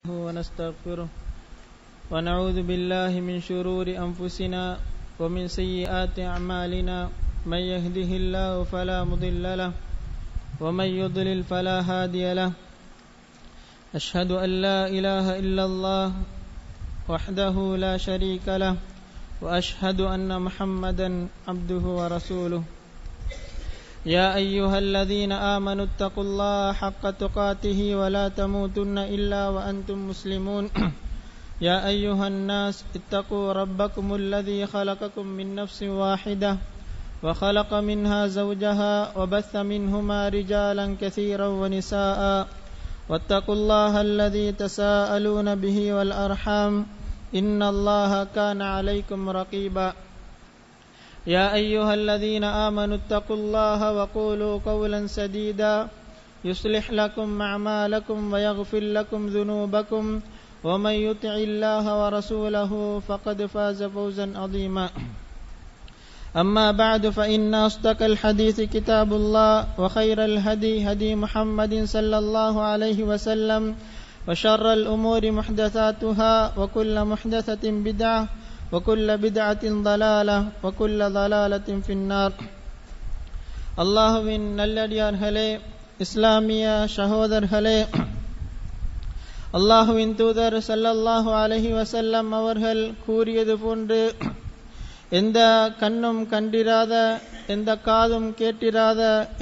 ونستغفره ونعوذ بالله من شرور أنفسنا ومن سيئات أعمالنا من يهده الله فلا مضل له ومن يضلل فلا هادي له أشهد أن لا إله إلا الله وحده لا شريك له وأشهد أن محمدا عبده ورسوله يا أيها الذين آمنوا اتقوا الله حق تقاته ولا تموتن إلا وأنتم مسلمون يا أيها الناس اتقوا ربكم الذي خلقكم من نفس واحدة وخلق منها زوجها وبث منهما رجالا كثيرا ونساء واتقوا الله الذي تساءلون به والأرحام إن الله كان عليكم رقيبا يا أيها الذين آمنوا اتقوا الله وقولوا قولا سديدا يصلح لكم أعمالكم ويغفر لكم ذنوبكم ومن يطع الله ورسوله فقد فاز فوزا عظيما أما بعد فإن أصدق الحديث كتاب الله وخير الهدي هدي محمد صلى الله عليه وسلم وشر الأمور محدثاتها وكل محدثة بدعة وكل بدعة ضلالة وكل ضلالة في النار. அல்லாஹ்வின் நல்லடியார்களே, இஸ்லாமிய சகோதரர்களே, அல்லாஹ்வின் தூதர் ஸல்லல்லாஹு அலைஹி வஸல்லம் அவர்கள் கூறியது போன்று எந்த கண்ணும் கண்டிராத, எந்த காதும் கேட்டிராத,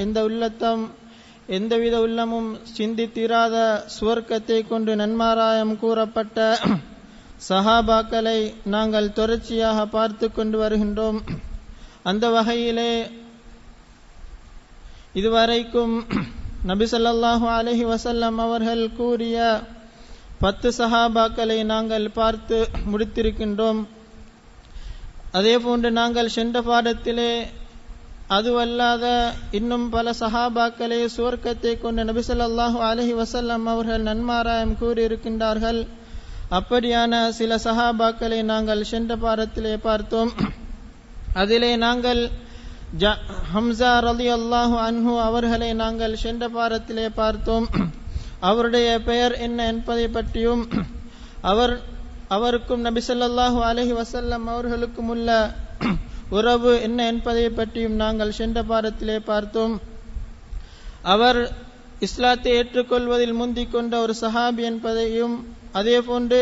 எந்தவித உள்ளமும் சிந்தித்திராத சுவர்க்கத்தை கொண்டு நன்மாராயம் கூறப்பட்ட சஹாபாக்களை நாங்கள் தொடர்ச்சியாக பார்த்து கொண்டு வருகின்றோம். அந்த வகையிலே இதுவரைக்கும் நபி ஸல்லல்லாஹு அலைஹி வஸல்லம் அவர்கள் கூறிய 10 சஹாபாக்களை நாங்கள் பார்த்து முடித்திருக்கின்றோம். அதே போன்று நாங்கள் சென்ற பாடத்திலே அதுவல்லாத இன்னும் பல சஹாபாக்களை சுவர்க்கத்தை கொண்டு நபி ஸல்லல்லாஹு அலைஹி வஸல்லம் அவர்கள் நன்மாராயம் கூறியிருக்கின்றார்கள். அப்படியான சில சஹாபாக்களை நாங்கள் சென்ற பாடத்திலே பார்த்தோம். அதிலே நாங்கள் ஹம்சா ரலியல்லாஹு அன்ஹு அவர்களை நாங்கள் சென்ற பாடத்திலே பார்த்தோம். அவருடைய பெயர் என்ன என்பதை பற்றியும் அவருக்கும் நபி ஸல்லல்லாஹு அலைஹி வஸல்லம் அவர்களுக்கும் உள்ள உறவு என்ன என்பதை பற்றியும் நாங்கள் சென்ற பாடத்திலே பார்த்தோம். அவர் இஸ்லாத்தை ஏற்றுக்கொள்வதில் முந்திக் கொண்ட ஒரு சஹாபி என்பதையும், அதே போன்று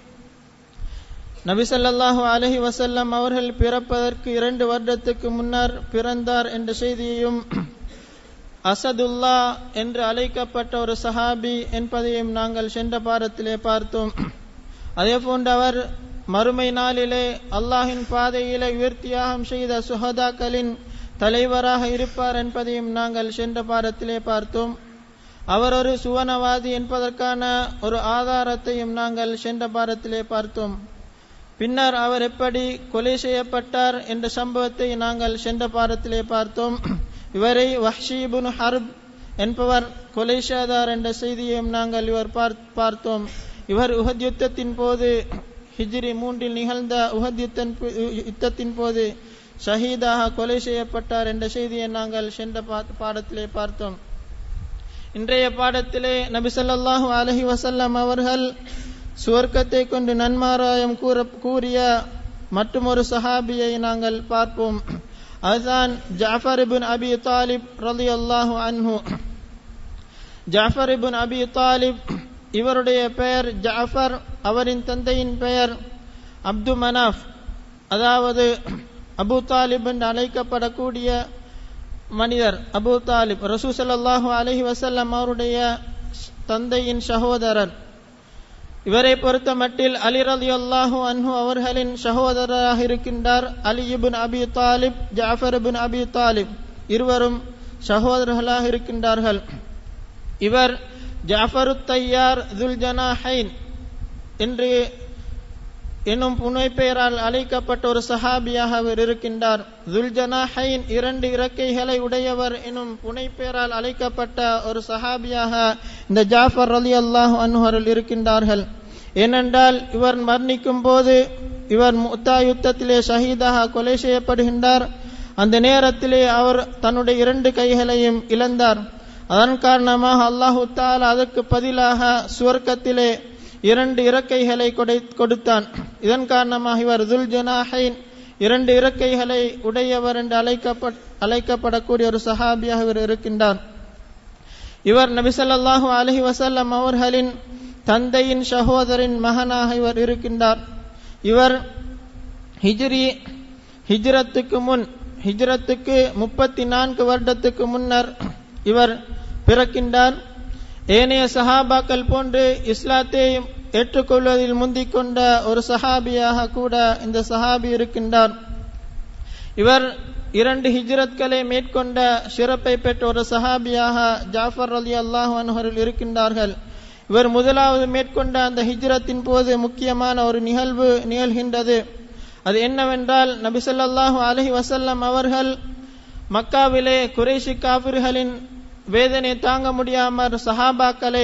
நபி ஸல்லல்லாஹு அலைஹி வஸல்லம் அவர்கள் பிறப்பதற்கு 2 வருடத்துக்கு முன்னர் பிறந்தார் என்ற செய்தியையும், அசதுல்லா என்று அழைக்கப்பட்ட ஒரு சஹாபி என்பதையும் நாங்கள் சென்ற பாடத்திலே பார்த்தோம். அதே போன்று அவர் மறுமை நாளிலே அல்லாஹின் பாதையிலே உயர்த்தியாகம் செய்த சுஹதாக்களின் தலைவராக இருப்பார் என்பதையும் நாங்கள் சென்ற பாடத்திலே பார்த்தோம். அவர் ஒரு சுவனவாதி என்பதற்கான ஒரு ஆதாரத்தையும் நாங்கள் சென்ற பாடத்திலே பார்த்தோம். பின்னர் அவர் எப்படி கொலை செய்யப்பட்டார் என்ற சம்பவத்தை நாங்கள் சென்ற பாடத்திலே பார்த்தோம். இவரை வஹ்ஷி இப்னு ஹர்ப் என்பவர் கொலை செய்தார் என்ற செய்தியையும் நாங்கள் பார்த்தோம். இவர் உஹத் யுத்தத்தின் போது ஹிஜ்ரி 3 நிகழ்ந்த உஹத் யுத்தத்தின் போது ஷஹீதாக கொலை செய்யப்பட்டார் என்ற செய்தியை நாங்கள் சென்ற பாடத்திலே பார்த்தோம். இன்றைய பாடத்திலே நபி ஸல்லல்லாஹு அலைஹி வஸல்லம் அவர்கள் சுவர்க்கத்தை கொண்டு நன்மாராயம் கூறிய மற்றொரு சஹாபியை நாங்கள் பார்ப்போம். அதுதான் ஜஅஃபர் இப்னு அபி தாலிப் ரலியல்லாஹு அன்ஹு. ஜஅஃபர் இப்னு அபி தாலிப் இவருடைய பெயர் ஜஅஃபர், அவரின் தந்தையின் பெயர் அப்து மனாஃப், அதாவது அபு தாலிப் என்று அழைக்கப்படக்கூடிய மனிதர் அபு தாலிப் ரசூல் ஸல்லல்லாஹு அலைஹி வஸல்லம் அவருடைய தந்தையின் சகோதரர். இவரை பொறுத்த மட்டில் அலி ரலியல்லாஹு அன்ஹு அவர்களின் சகோதரராக இருக்கின்றார். அலி இப்னு அபி தாலிப், ஜஅஃபர் இப்னு அபி தாலிப் இருவரும் சகோதரர்களாக இருக்கின்றார்கள். இவர் ஜஅஃபருத் தையார் துல் ஜனாஹைன் என்று என்னும் புனை பெயரால் அழைக்கப்பட்ட ஒரு சஹாபியாக அவர் இருக்கின்றார். துல் ஜனாஹைன் 2 இறக்கைகளை உடையவர் எனும் புனை பெயரால் அழைக்கப்பட்ட ஒரு சஹாபியாக இந்த ஜாஃபர் ரலியல்லாஹு அன்ஹு அவர்கள் இருக்கின்றார்கள். ஏனென்றால் இவர் மரணிக்கும் போது இவர் முத்தா யுத்தத்திலே ஷஹீதாக கொலை செய்யப்படுகின்றார். அந்த நேரத்திலே அவர் தன்னுடைய 2 கைகளையும் இழந்தார். அதன் காரணமாக அல்லாஹு தஆலா அதற்கு பதிலாக சுவர்க்கத்திலே 2 இறக்கைகளை கொடுத்தான். இதன் காரணமாக இவர் துல் ஜனாஹைன் 2 இறக்கைகளை உடையவர் என்று அழைக்கப்படக்கூடிய ஒரு சஹாபியாக இவர் இருக்கின்றார். இவர் நபி ஸல்லல்லாஹு அலைஹி வஸல்லம் அவர்களின் தந்தையின் சகோதரின் மகனாக இவர் இருக்கின்றார். இவர் ஹிஜ்ரத்துக்கு 34 வருடத்துக்கு முன்னர் இவர் பிறக்கின்றார். ஏனைய சஹாபாக்கள் போன்று இஸ்லாத்தை ஏற்றுக்கொள்வதில் முந்திக் கொண்ட ஒரு சஹாபியாக கூட இந்த சஹாபி இருக்கின்றார். இவர் 2 ஹிஜ்ரத்களை மேற்கொண்ட சிறப்பை பெற்ற ஒரு சஹாபியாக ஜாஃபர் ரலியல்லாஹு அன்ஹு இருக்கின்றார்கள். இவர் முதலாவது மேற்கொண்ட அந்த ஹிஜ்ரத்தின் போது முக்கியமான ஒரு நிகழ்வு நிகழ்கின்றது. அது என்னவென்றால், நபி ஸல்லல்லாஹு அலைஹி வஸல்லம் அவர்கள் மக்காவிலே குறைஷி காஃபிர்களின் வேதனை தாங்க முடியாமல் சஹாபாக்களை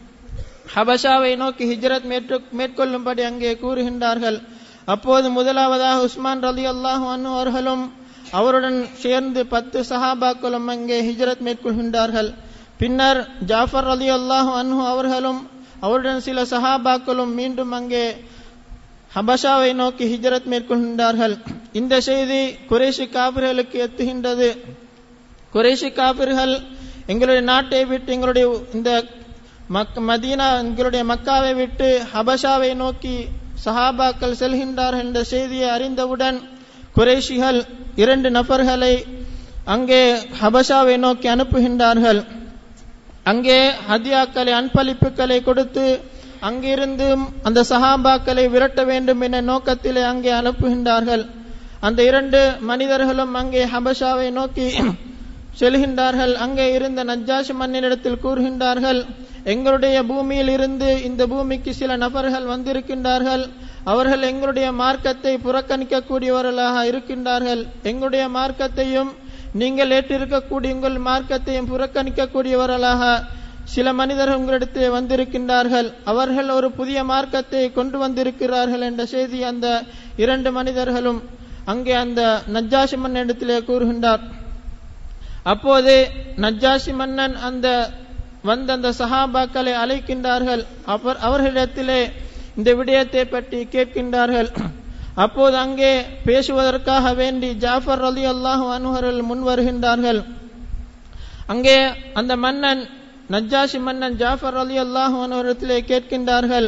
ஹபஷாவை நோக்கி ஹிஜ்ரத் மேற்கொள்ளும்படி அங்கே கூறுகின்றார்கள். அப்போது முதலாவதாக உஸ்மான் ரலியல்லாஹு அன்ஹு அவர்களும் அவருடன் சேர்ந்து 10 சஹாபாக்களும் அங்கே ஹிஜ்ரத் மேற்கொள்கின்றார்கள். பின்னர் ஜாஃபர் ரலியல்லாஹு அன்ஹு அவர்களும் அவருடன் சில சஹாபாக்களும் மீண்டும் அங்கே ஹபஷாவை நோக்கி ஹிஜ்ரத் மேற்கொள்கின்றார்கள். இந்த செய்தி குறைஷி காபிர்களுக்கு எத்துகின்றது. குறைஷி காபிர்கள் எங்களுடைய நாட்டை விட்டு, எங்களுடைய இந்த மதீனா, எங்களுடைய மக்காவை விட்டு ஹபஷாவை நோக்கி சஹாபாக்கள் செல்கின்றார்கள் என்ற செய்தியை அறிந்தவுடன் குறைஷிகள் 2 நபர்களை அங்கே ஹபஷாவை நோக்கி அனுப்புகின்றார்கள். அங்கே ஹதியாக்களை, அன்பளிப்புகளை கொடுத்து அங்கிருந்து அந்த சஹாபாக்களை விரட்ட வேண்டும் என்ற நோக்கத்திலே அங்கே அனுப்புகின்றார்கள். அந்த 2 மனிதர்களும் அங்கே ஹபஷாவை நோக்கி செல்கின்றார்கள். அங்கே இருந்த நஜ்ஜாஷி மன்னனிடத்தில் கூறுகின்றார்கள், எங்களுடைய பூமியில் இருந்து இந்த பூமிக்கு சில நபர்கள் வந்திருக்கின்றார்கள். அவர்கள் எங்களுடைய மார்க்கத்தை புறக்கணிக்கக்கூடியவர்களாக இருக்கின்றார்கள். எங்களுடைய மார்க்கத்தையும் நீங்கள் ஏற்றிருக்கக்கூடிய உங்கள் மார்க்கத்தையும் புறக்கணிக்கக்கூடியவர்களாக சில மனிதர்கள் உங்களிடத்தில் வந்திருக்கின்றார்கள். அவர்கள் ஒரு புதிய மார்க்கத்தை கொண்டு வந்திருக்கிறார்கள் என்ற செய்தி அந்த 2 மனிதர்களும் அங்கே அந்த நஜ்ஜாஷி மன்னனிடத்திலே கூறுகின்றார். அப்போது நஜ்ஜாஷி மன்னன் அந்த சஹாபாக்களை அழைக்கின்றார்கள். அவர்களிடத்திலே இந்த விடயத்தை பற்றி கேட்கின்றார்கள். அப்போது அங்கே பேசுவதற்காக வேண்டி ஜாஃபர் ரலியல்லாஹு அன்ஹு அவர்கள் முன் வருகின்றார்கள். அங்கே அந்த மன்னன், நஜ்ஜாஷி மன்னன் ஜாஃபர் ரலியல்லாஹு அன்ஹு அவர்களிடத்திலே கேட்கின்றார்கள்,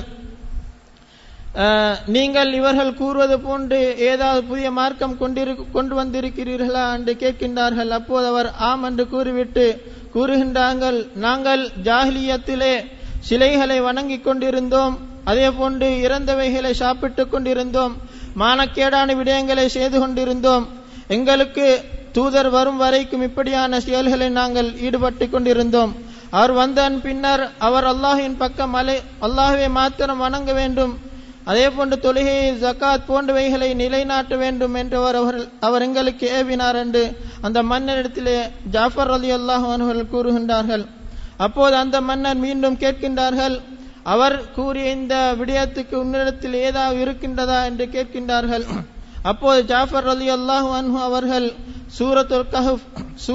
நீங்கள் இவர்கள் கூறுவது போன்று ஏதாவது புதிய மார்க்கம் கொண்டு வந்திருக்கிறீர்களா என்று கேட்கின்றார்கள். அப்போது அவர் ஆம் என்று கூறிவிட்டு கூறுகின்றார்கள், நாங்கள் ஜாஹிலியத்திலே சிலைகளை வணங்கி கொண்டிருந்தோம், அதே போன்று இறந்தவைகளை சாப்பிட்டுக் கொண்டிருந்தோம், மானக்கேடான விடயங்களை செய்து கொண்டிருந்தோம். எங்களுக்கு தூதர் வரும் வரைக்கும் இப்படியான செயல்களை நாங்கள் ஈடுபட்டு கொண்டிருந்தோம். அவர் வந்தன் பின்னர் அவர் அல்லாஹின் பக்கம் அல்லாஹ்வை மாத்திரம் வணங்க வேண்டும், அதே போன்று தொழுகை, ஜகாத் போன்றவைகளை நிலைநாட்ட வேண்டும் என்று அவர் எங்களுக்கு ஏவினார் என்று அந்த மன்னரிடத்திலே ஜாஃபர் ரலியல்லாஹு அன்ஹு கூறுகின்றார்கள். அப்போது அந்த மன்னர் மீண்டும் கேட்கின்றார்கள், அவர் கூறிய இந்த விடயத்துக்கு உன்னிடத்தில் ஏதாவது இருக்கின்றதா என்று கேட்கின்றார்கள். அப்போது ஜாஃபர் ரலியல்லாஹு அன்ஹு அவர்கள் சூரத்துல் கஹஃப்,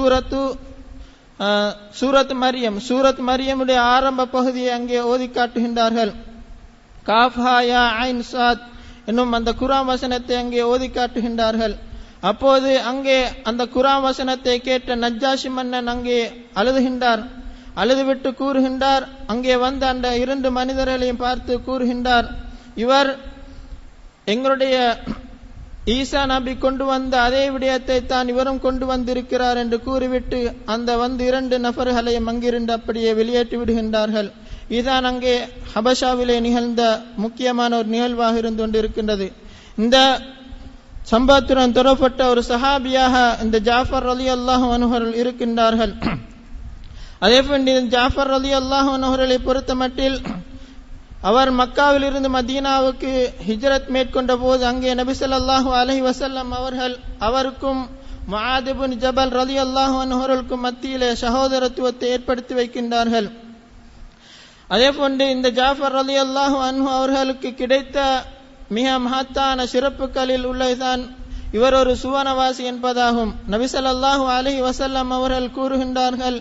சூரத் மரியமுடைய ஆரம்ப பகுதியை அங்கே ஓதி காட்டுகின்றார்கள். காஃப் ஹா யா ஐன் சாத் என்னும் அந்த குர்ஆன் வசனத்தை அங்கே ஓதி காட்டுகின்றார்கள். அப்போது அங்கே அந்த குர்ஆன் வசனத்தை கேட்ட நஜ்ஜாஷி மன்னன் அங்கே அழுதுகின்றார். அழுதுவிட்டு கூறுகின்றார், அங்கே வந்த அந்த 2 மனிதர்களையும் பார்த்து கூறுகின்றார், இவர் எங்களுடைய ஈசா நபி கொண்டு வந்த அதே விடயத்தை தான் இவரும் கொண்டு வந்திருக்கிறார் என்று கூறிவிட்டு அந்த 2 நபர்களையும் அங்கிருந்து அப்படியே வெளியேற்றி விடுகின்றார்கள். இதுதான் அங்கே ஹபஷாவிலே நிகழ்ந்த முக்கியமான ஒரு நிகழ்வாக இருந்து கொண்டிருக்கின்றது. இந்த சம்பவத்துடன் தொடர்பட்ட ஒரு சஹாபியாக இந்த ஜாஃபர் ரலியல்லாஹு அன்ஹு அவர்கள் இருக்கின்றார்கள். அதே போன்று ஜாஃபர் ரலியல்லாஹு அன்ஹு அவர்களை பொறுத்தமட்டில் அவர் மக்காவில் இருந்து மதீனாவுக்கு ஹிஜ்ரத் மேற்கொண்ட போது அங்கே நபி ஸல்லல்லாஹு அலைஹி வஸல்லம் அவர்கள் அவருக்கும் முஆத் இப்னு ஜபல் ரலியல்லாஹு அன்ஹு அவர்களுக்கும் மத்தியிலே சகோதரத்துவத்தை ஏற்படுத்தி வைக்கின்றார்கள். அதே போன்று இந்த ஜாஃபர் ரலியல்லாஹு அன்ஹு அவர்களுக்கு கிடைத்த மிக மகத்தான சிறப்புகளில் உள்ளதுதான் இவர் ஒரு சுவனவாசி என்பதாகும். நபி ஸல்லல்லாஹு அலைஹி வஸல்லம் அவர்கள் கூறுகின்றார்கள்,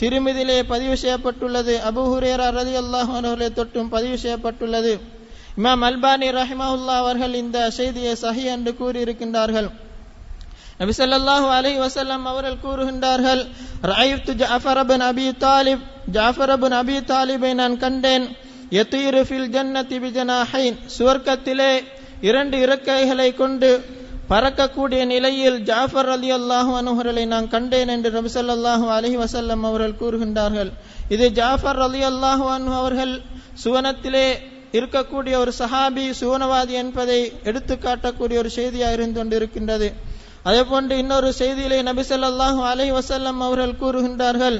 திருமிதிலே பதிவு செய்யப்பட்டுள்ளது. அபூ ஹுரைரா ரலியல்லாஹு அன்ஹு அவர்களை தொட்டும் பதிவு செய்யப்பட்டுள்ளது. இமாம் அல்பானி ரஹிமஹுல்லாஹ் அவர்கள் இந்த செய்தியை சஹீஹ் என்று கூறியிருக்கின்றார்கள். நபி ஸல்லல்லாஹு அலைஹி வஸல்லம் அவர்கள் கூறுகின்றார்கள், ரஅய்து ஜஅஃபர் இப்னு அபீ தாலிப், ஜஅஃபர் இப்னு அபீ தாலிபை நான் கண்டேன், யதீரு ஃபில் ஜன்னதி பிஜனாஹைன், சுவர்க்கத்திலே 2 இறக்கைகளை கொண்டு பறக்கக்கூடிய நிலையில் ஜாஃபர் ரலியல்லாஹு அன்ஹு அவர்களை நான் கண்டேன் என்று நபி ஸல்லல்லாஹு அலைஹி வஸல்லம் அவர்கள் கூறுகின்றார்கள். இது ஜாஃபர் ரலியல்லாஹு அன்ஹு அவர்கள் சுவனத்திலே இருக்கக்கூடிய ஒரு சஹாபி, சுவனவாதி என்பதை எடுத்து காட்டக்கூடிய ஒரு செய்தியாக இருந்து கொண்டிருக்கின்றது. அதே போன்று இன்னொரு செய்தியிலே நபி ஸல்லல்லாஹு அலைஹி வஸல்லம் அவர்கள் கூறுகின்றார்கள்,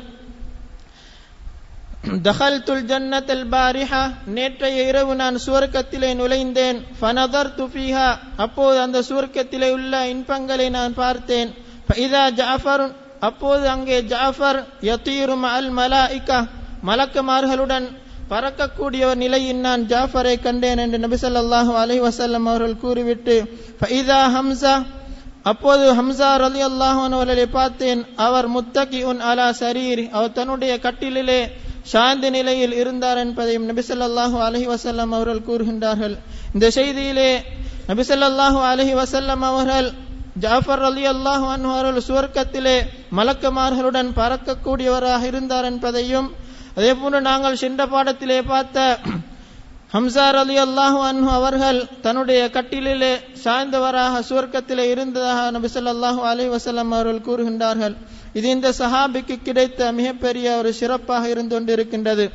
தஹல்துல் ஜன்னத்தல் பாரிஹா, நேற்றைய இரவு நான் சுவர்க்கத்திலே நுழைந்தேன். ஃபனதர்து ஃபீஹா, அப்போது அந்த சுவர்க்கத்திலே உள்ள இன்பங்களை நான் பார்த்தேன். ஃபஇதா ஜஅஃபர், அப்போது அங்கே ஜாஃபர் யதீரு மஅல் மலாயிகா, மலக்குமார்களுடன் பறக்கக்கூடிய ஒரு நிலையில் நான் ஜாஃபரை கண்டேன் என்று நபி ஸல்லல்லாஹு அலைஹி வஸல்லம் அவர்கள் கூறிவிட்டு, ஃபஇதா ஹம்ஸா, அப்போது ஹம்ஸா ரலியல்லாஹு அன்ஹு அவர்களை பார்த்தேன். அவர் முத்தகிஉன் அலா சரீர், அவர் தன்னுடைய கட்டிலிலே சாந்த நிலையில் இருந்தார் என்பதையும் நபி ஸல்லல்லாஹு அலைஹி வஸல்லம் அவர்கள் கூறுகின்றார்கள். இந்த செய்தியிலே நபி ஸல்லல்லாஹு அலைஹி வஸல்லம் அவர்கள் ஜாஃபர் ரலியல்லாஹு அன்ஹு அவர்கள் சுவர்க்கத்திலே மலக்குமார்களுடன் பறக்கக்கூடியவராக இருந்தார் என்பதையும், அதேபோன்று நாங்கள் சென்ற பாடத்திலே பார்த்த ஹம்ஸா ரலியல்லாஹு அன்ஹு அவர்கள் தன்னுடைய கட்டிலிலே சாய்ந்தவராக சுவர்க்கத்திலே இருந்ததாக நபி ஸல்லல்லாஹு அலைஹி வஸல்லம் அவர்கள் கூறுகின்றார்கள். இது இந்த சஹாபிக்கு கிடைத்த மிகப்பெரிய ஒரு சிறப்பாக இருந்து கொண்டிருக்கின்றது.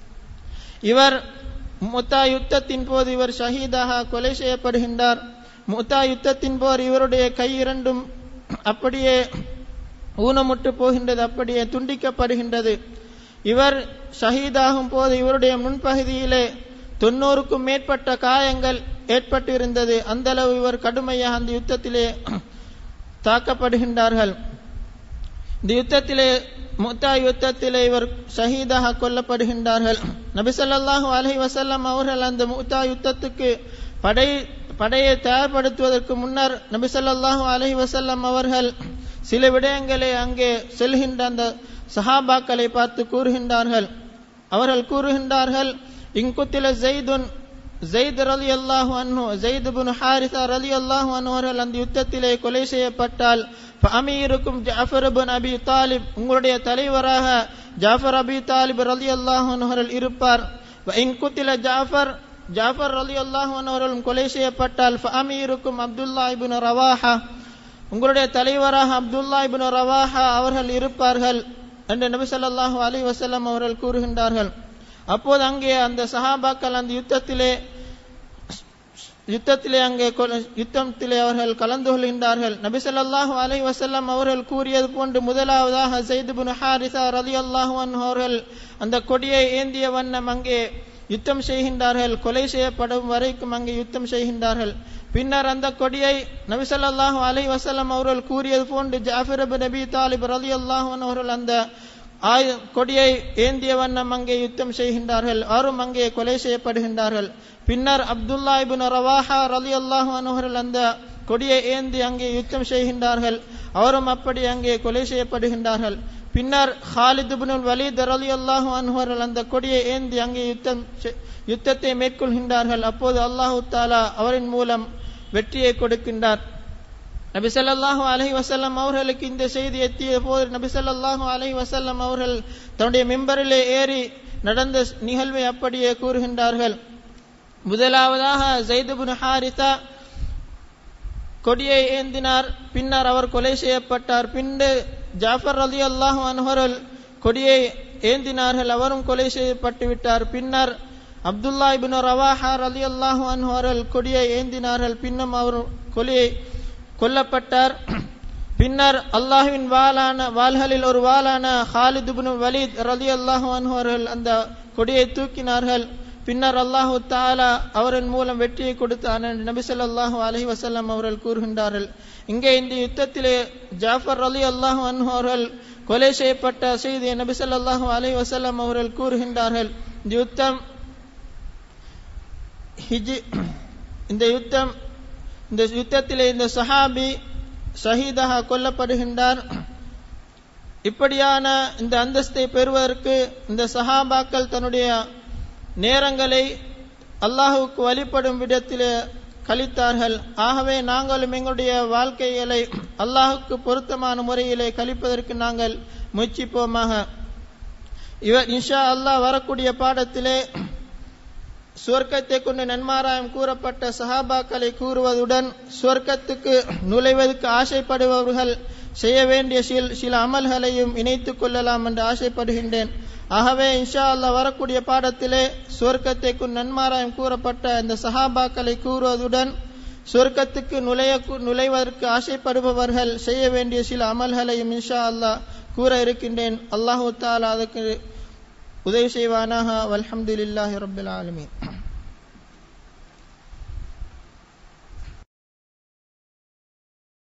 இவர் முத்தா யுத்தத்தின் போது இவர் ஷஹீதாக கொலை செய்யப்படுகின்றார். முத்தா யுத்தத்தின் போது இவருடைய கை 2 அப்படியே ஊனமுட்டு போகின்றது, அப்படியே துண்டிக்கப்படுகின்றது. இவர் ஷஹீதாகும் போது இவருடைய முன்பகுதியிலே 90க்கும் மேற்பட்ட காயங்கள் ஏற்பட்டிருந்தது. அந்த அளவு இவர் கடுமையாக அந்த யுத்தத்திலே தாக்கப்படுகின்றார்கள். இந்த யுத்தத்திலே, முத்தா யுத்தத்திலே இவர் ஷஹீதாக கொல்லப்படுகின்றார்கள். நபி ஸல்லல்லாஹு அலைஹி வஸல்லம் அவர்கள் அந்த முத்தா யுத்தத்துக்கு படையை தயார்படுத்துவதற்கு முன்னர் நபி ஸல்லல்லாஹு அலைஹி வஸல்லம் அவர்கள் சில விடயங்களை அங்கே செல்கின்ற அந்த சஹாபாக்களை பார்த்து கூறுகின்றார்கள். அவர்கள் கூறுகின்றார்கள், இன்குத்தில ஸைத் ரலியல்லாஹு அன்ஹு, ஸைத் இப்னு ஹாரிஸா ரலியல்லாஹு அன்ஹு அவர்கள் அந்த யுத்தத்திலே கொலை செய்யப்பட்டால், ஃபஅமீருக்கும் ஜஅஃபர் இப்னு அபீ தாலிப், உங்களுடைய தலைவராக ஜாஃபர் அபீ தாலிப் ரலியல்லாஹு அன்ஹு அவர்கள் இருப்பார். வ இன் குத்தில ஜாஃபர் ரலியல்லாஹு அன்ஹு அவர்கள் கொலை செய்யப்பட்டால், ஃபஅமீருக்கும் அப்துல்லாஹ் இப்னு ரவாஹா, உங்களுடைய தலைவராக அப்துல்லாஹ் இப்னு ரவாஹா அவர்கள் இருப்பார்கள் என்று நபி ஸல்லல்லாஹு அலைஹி வஸல்லம் அவர்கள் கூறுகின்றார்கள். அப்போது அங்கே அந்த சஹாபாக்கள் அந்த யுத்தத்திலே அவர்கள் கலந்து கொள்கின்றார்கள். நபி ஸல்லல்லாஹு அலைஹி வஸல்லம் அவர்கள் கூறியது போன்று முதலாவதாக ஸைத் இப்னு ஹாரிஸா ரலியல்லாஹு அன்ஹு அவர்கள் அந்த கொடியை ஏந்திய வண்ணம் அங்கே யுத்தம் செய்கின்றார்கள். கொலை செய்யப்படும் வரைக்கும் அங்கே யுத்தம் செய்கின்றார்கள். பின்னர் அந்த கொடியை நபி ஸல்லல்லாஹு அலைஹி வஸல்லம் அவர்கள் கூறியது போன்று ஜாஃபர் இப்னு அபீ தாலிப் ரலியல்லாஹு அன்ஹு அவர்கள் அந்த கொடியை ஏந்திய வண்ணம் அங்கே யுத்தம் செய்கின்றார்கள். அவரும் அங்கே கொலை செய்யப்படுகின்றார்கள். பின்னர் அப்துல்லாஹ் இப்னு ரவாஹா ரலியல்லாஹு அன்ஹு அவர்கள் அந்த கொடியை ஏந்தி அங்கே யுத்தம் செய்கின்றார்கள். அவரும் அப்படி அங்கே கொலை செய்யப்படுகின்றார்கள். பின்னர் ஹாலித் இப்னு வலீத் ரலியல்லாஹு அன்ஹு அவர்கள் அந்த கொடியை ஏந்தி அங்கே யுத்தத்தை மேற்கொள்கின்றார்கள். அப்போது அல்லாஹு தஆலா அவரின் மூலம் வெற்றியை கொடுக்கின்றார். நபி ஸல்லல்லாஹு அலைஹி வஸல்லம் அவர்களுக்கு இந்த செய்தி எத்திய போது நபி ஸல்லல்லாஹு அலைஹி வஸல்லம் அவர்கள் தன்னுடைய மிம்பரிலே ஏறி நடந்த நிகழ்வை அப்படியே கூறுகின்றார்கள். முதலாவதாக ஸைத் இப்னு ஹாரிஸா கொடியை ஏந்தினார். பின்னர் அவர் கொலை செய்யப்பட்டார். பின்பு ஜாஃபர் ரலியல்லாஹு அன்ஹு அவர்கள் கொடியை ஏந்தினார்கள். அவரும் கொலை செய்யப்பட்டு விட்டார். பின்னர் அப்துல்லாஹ் இப்னு ரவாஹா ரலியல்லாஹு அன்ஹு அவர்கள் கொடியை ஏந்தினார்கள். பின்னும் அவர் கொல்லப்பட்டார். பின்னர் அல்லாஹ்வின் வாள்களில் ஒரு வாளான ஹாலித் இப்னு வலீத் ரலியல்லாஹு அன்ஹு அவர்கள் அந்த கொடியை தூக்கினார்கள். பின்னர் அல்லாஹு தஆலா அவரின் மூலம் வெற்றியை கொடுத்தார் என்று நபி ஸல்லல்லாஹு அலைஹி வஸல்லம் அவர்கள் கூறுகின்றார்கள். இங்கே இந்த யுத்தத்திலே ஜாஃபர் ரலியல்லாஹு அன்ஹு அவர்கள் கொலை செய்யப்பட்ட செய்தியை நபி ஸல்லல்லாஹு அலைஹி வஸல்லம் அவர்கள் கூறுகின்றார்கள். இந்த யுத்தத்திலே இந்த சஹாபி ஷஹீதாக கொல்லப்படுகின்றார். இப்படியான இந்த அந்தஸ்தை பெறுவதற்கு இந்த சஹாபாக்கள் தன்னுடைய நேரங்களை அல்லாஹுவுக்கு வழிபடும் விடத்திலே கழித்தார்கள். ஆகவே நாங்களும் எங்களுடைய வாழ்க்கைகளை அல்லாஹுக்கு பொருத்தமான முறையிலே கழிப்பதற்கு நாங்கள் முயற்சிப்போமாக. இவர் இன்ஷா அல்லாஹ் வரக்கூடிய பாடத்திலே சுவர்க்கத்தை கொண்டு நன்மாராயம் கூறப்பட்ட சஹாபாக்களை கூறுவதுடன் சுவர்க்கத்துக்கு நுழைவதற்கு ஆசைப்படுபவர்கள் செய்ய வேண்டிய சில அமல்களையும் இணைத்துக் கொள்ளலாம் என்று ஆசைப்படுகின்றேன். ஆகவே இன்ஷா அல்லாஹ் வரக்கூடிய பாடத்திலே சுவர்க்கத்தை கொண்டு நன்மாராயம் கூறப்பட்ட இந்த சஹாபாக்களை கூறுவதுடன் சுவர்க்கத்துக்கு நுழைவதற்கு ஆசைப்படுபவர்கள் செய்ய வேண்டிய சில அமல்களையும் இன்ஷா அல்லாஹ் கூற இருக்கின்றேன். அல்லாஹு தஆலா அதற்கு உதவி செய்வானாக. வல்ஹம்துலில்லாஹி ரப்பில் ஆலமீன்.